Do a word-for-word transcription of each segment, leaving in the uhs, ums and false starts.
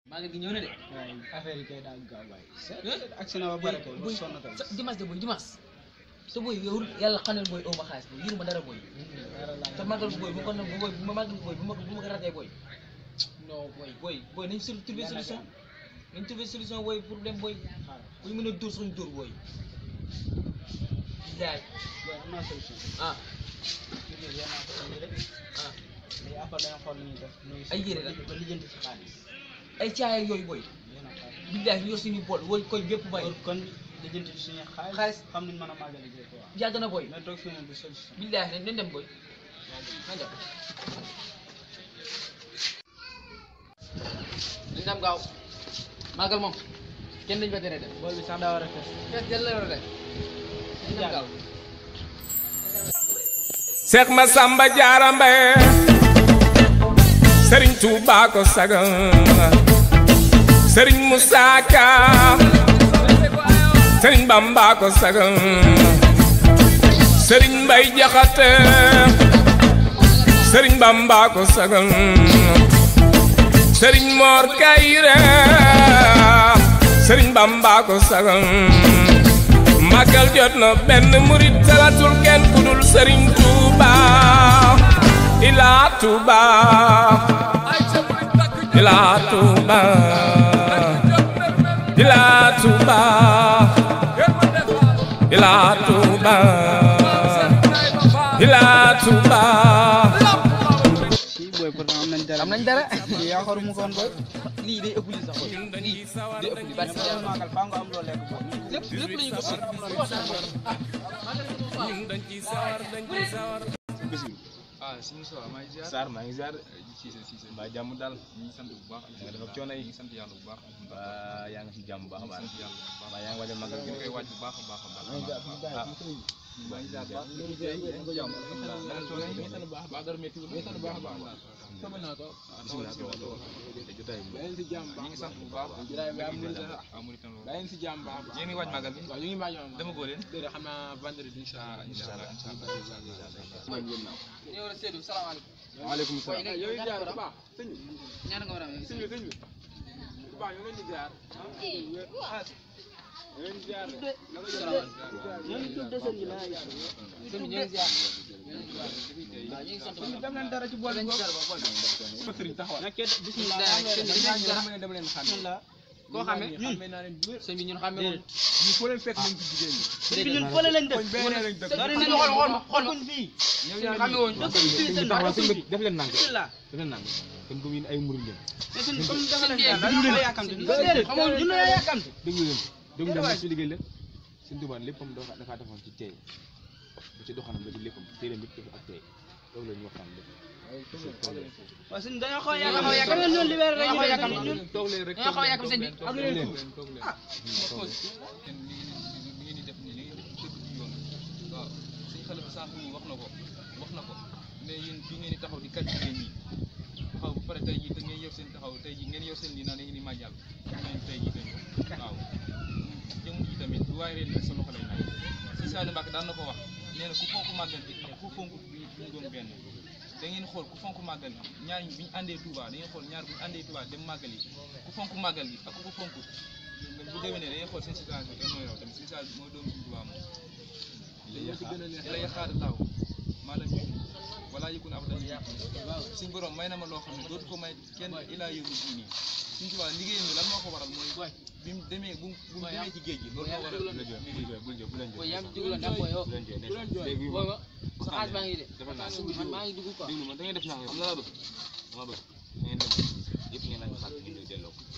maa ngi di ñëw na de. waaye affaire yi kay daal gaaw waay. ak na ba pare kay ba sonn kay. dimanche de booy dimanche. te booy yow yàlla xam ne booy oo ma xaalis booy yuruma dara booy. te màggal booy bu ko ne booy bu ma màggal booy bu ma bu ma ko ratee booy. non booy booy booy nañ sur trouver solution. nañ trouver solution booy pour dem booy. bu ñu mën a dóor suñu dóor booy. jaay. booy am naa solution. ah. ah. léegi après da nga xool ni ñuy def. ay yére la ba lijjanti si xaalis. ay caaya yooyu booy. billahi yor suñu bool wooy koñ bépp bay kon lijjanti suñu xaalis. xaalis xam nañ mën a màggali ji quoi. yàgg na booy. mais toog fii moom du solution. billahi nañ dem booy. nañ dem. nañ dem gaaw. màggal moom kenn dañu fa tere dem. bool bi sax daa war a fees. fees jël la rek. nañ dem gaaw. Seex Masamba Jaara Mbaye Sëriñ Tuubaa ko sagal Sëriñ Musaa Ka Sëriñ Bamba ko sagal Sëriñ Mbay Jaxate Sëriñ Bamba ko sagal Sëriñ Mor Kayre Sëriñ Bamba ko sagal Magal jot na benn murit salatul kenn ku dul Sëriñ Tuuba ila Tuuba ila Tuuba ila Tuuba ila Tuuba ila Tuuba si booy pourtant am nañ dara. am nañ dara. yaa xaru mu koon booy. lii day ëpp li sax booy. lii day ëpp li bari si mais màggal faa nga am loo lekk booy. lépp lépp lañu ko ah suñu soxla maa ngi ziar Sarr maa ngi ziar Cissé Cissé mbaa jàmm daal ñu ngi sant bu baax nga def ak coono yi ñu ngi sant yàlla bu baax waa yaa ngi si jàmm bu baax a baax sant yàlla bu baax mbaa yaa ngi waajal magal gi ñu koy waaj bu baax a baax a baax ah maa ngi ziar baax baax dara métti wul sant baax a baax sama naa ko bismillah jotaay bi ñu ngi sant bu baax waaw Mauritanie loolu daa ngi si jàmm baax yéen ngi waaj magal bi waaw ñu ngi waaj dama góor leen déedéet xam naa vendredi incha allah incha allah incha allah ñëw la Seydou salaamaaleykum. waaleykum salaam yow it jaar bu baax sëñ bi ñaata nga war a am sëñ bi sëñ bi bu baax ñu ngi leen di jaar ah ñu leen di jaar ñoo ngi tudd sëñ bi la yaa. sëñ bi ñu ngi ziar. waaw ñu ngi sant bu baax. dem leen dara ci bool bi boobu. ba sëriñ taxawal nekkee bismillah. sëñ bi ñu ngi dara. dem leen xam bismillah. koo xamee ñun xamee naa leen bu wér sëñ bi ñun xamee woon. ñu foo leen fekk nañ ci jigéen ñi sëñ bi ñun fële lañ def. koñ benn lañ dëkk sëñ bi xool xool ma xool ma. dëkkuñ fii. yow sëñ yaa bi xamee woon. dëkkuñ fii sëñ bi dëkkuñ fii. def leen nang bismillah. def leen nang kon comme yéen ay murid ngeen mais sëñ bi comme dafa leen bi daan dañoo xaw a yàkkamti. déedéet xamoon ñun ñoo yàkkamti. déglu leen déglu leen ci liggéey lépp seen Tuubaa léppam dafa dafa defoon ci tey ba ci doxanam ba ci léppam téeréem yëpp dafa ak tey loolu la ñu waxtaan lépp waaw sëñ dañoo xaw a yàkkamti yàkkamti ngeen ñoo libéré rek ñu yàkkamti ñun. toog leen rek dañoo xaw a yàgg sëñ bi. ak leen toog leen ah. li ngeen di def nii li ngeen di def dëgg yoon waaw suñu xale bi sànq nii wax na ko wax na ko mais yéen fii ngeen di taxaw di kat jigéen ñi taxaw ba pare tey jii te ngeen yor seen taxaw tey jii ngeen yor seen lii naan da ngeen di màjjal ngeen tey jii tey waaw jëm ji tamit du waay reen sa loxo lay naaj si Saliou Mbacke daan na ko wax nee na ku fonk màggal bi ak ku fonk bi ñu doon benn da ngeen xool ku fonk màggal bi ñaar bi ñu àndee Touba da ngeen xool ñaar bu ñu àndee Touba dem màggal yi ku fonk màggal bi ak ku ko fonk bu déwénee da ngeen xool seen situation kenn mooy raw tamit si Saliou mooy doomu suñu Touba moom la yaxaar taw maa la ñu wala yëkkun ab dañuy yàq suñu borom may na ma loo xam ne dootu ko may kenn ilaa yóbbu ji nii suñu Touba liggéeyam bi lan moo ko waral mooy bi mu demee bu mu demee ci géej gi loolu moo waral booy yaa ngi dugg ndax booy yow. léegi booy ma sa xaalis baa ngi de. defal naa man maa ngi dugg quoi. déglu ma da ngeen def naa xam nga laa bëgg dama bëgg da ngeen dem yëpp ngeen laaj xaar ngeen delloo ko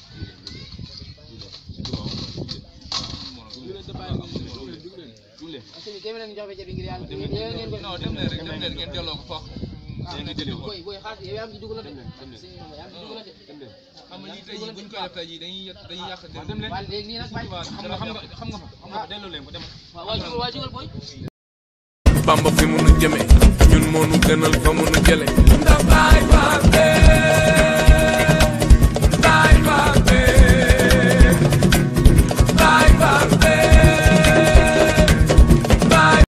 sëñ bi téeméer nañu jox ba bi ngir yàlla. non dem leen rek dem leen ngeen delloo ko foofu booy booy xaalis yow yaa ngi dugg la de. sëñ bi yaa ngi dugg la de. xam nga lii tey jii buñ koy def tey jii dañuy yàq dañuy yàq dem leen waaye léegi nii nag bàyyi. xam nga xam nga xam nga fa xam nga fa delloo leen ko dem waaw waa jugal waa jugal booy. Bamba fi mu nu jëme ñun moo nu gënal fa mu nu jële